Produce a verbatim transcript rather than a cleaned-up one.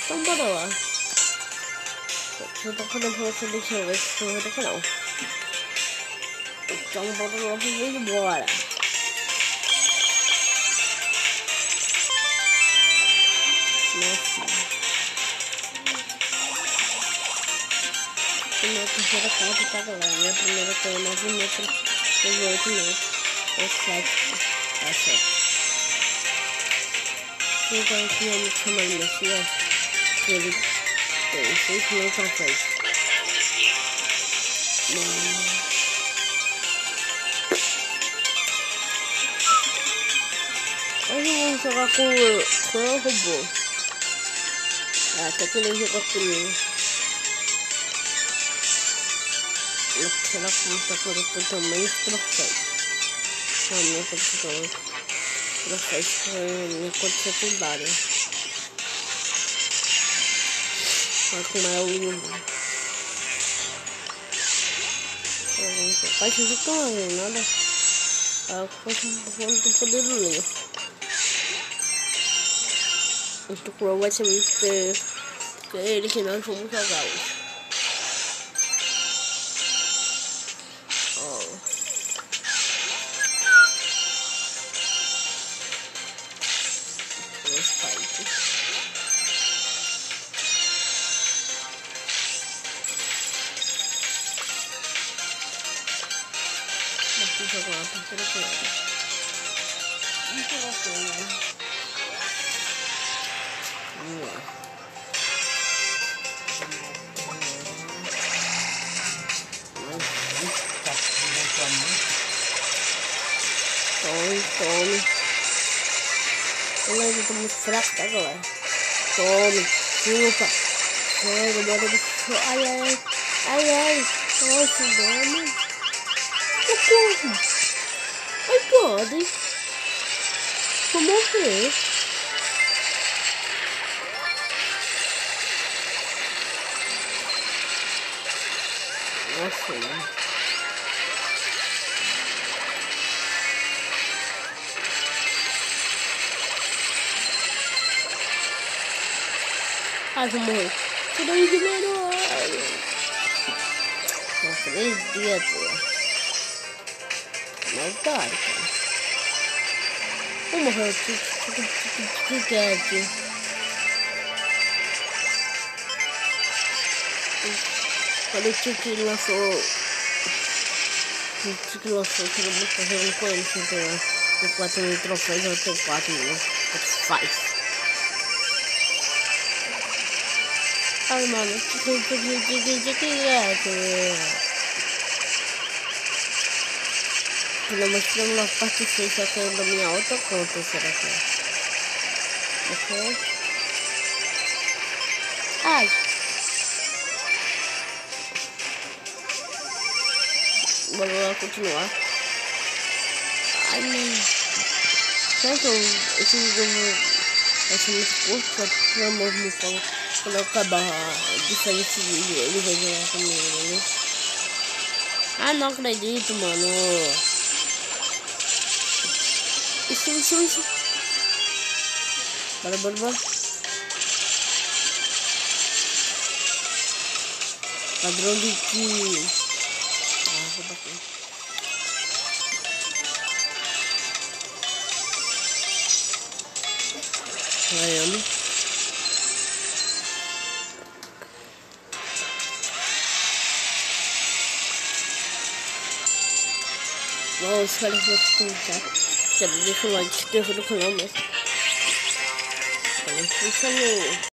Então bora lá. Eu tô falando pra você deixar eu ver se eu vou canal. Então bora lá, vamos embora. Nossa. Minha terceira carta tá galera. Minha primeira tem nove metros, dezoito metros, é sete, é sete. Então aqui eu me chamo de Messias, que ele tem seis mil troféus. Hoje vamos jogar com o, com o robô. Ah, até que ele joga comigo. Eu quero apontar por eu também os troféus. A minha condição troféus foi a minha conta secundária. Vai com mais o livro. Faz isso que eu não vi nada. Eu não tô podendo ler. Este cruel vai ser muito porque ele que nós vamos jogar hoje. Oh. Os pipes. Vamos jogar uma terceira coisa. Vamos jogar com ela. Vamos lá. Tome, tome. Eu tô muito fraco, tá, galera? Tome, chupa. Pega, bota do chão. Ai, ai, ai, ai. Nossa, dano. Socorro. Ai, pode. Vou morrer. Nossa, né? Ai, vou morrer. Três de melhor. São três dias, pô. Maldade, cara. Vou morrer. Que que é aqui? Quando o Tiki lançou. O Tiki lançou que eu vou fazer com ele. Se tem quatro mil troféus, eu tenho quatro mil. Faz. Ai, mano, que que que que que é que eu mostrando na parte seis, só que é da minha outra conta, será que é? Ok. Ai. Bora lá continuar. Ai, mano. Será que eu, esse vídeo vai ser muito curto? Só que meu amor me fala. Quando eu acabar de fazer esse vídeo, ele vai jogar comigo, né? Ah, não acredito, mano. Isso, isso, isso. Bora, bora, bora. Padrão de que... Ah, vou bater. Ganhamos. Bom, os caras vão se tentar. Deixa o like, se inscreva no canal, mas... Não funcionou.